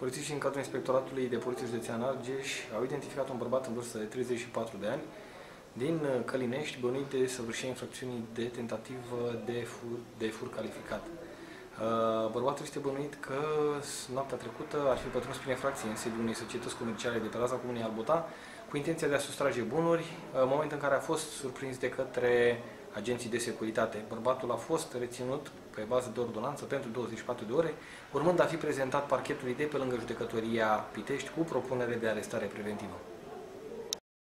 Polițiștii în cadrul Inspectoratului de Poliție Județean Argeș au identificat un bărbat în vârstă de 34 de ani din Călinești, bănuit de săvârșirea infracțiunii de tentativă de fur calificat. Bărbatul este bănuit că noaptea trecută ar fi pătruns prin infracție în sediul unei societăți comerciale de pe raza comunei Albota, cu intenția de a sustrage bunuri, în momentul în care a fost surprins de către agenții de securitate. Bărbatul a fost reținut pe bază de ordonanță pentru 24 de ore, urmând a fi prezentat parchetului de pe lângă judecătoria Pitești cu propunere de arestare preventivă.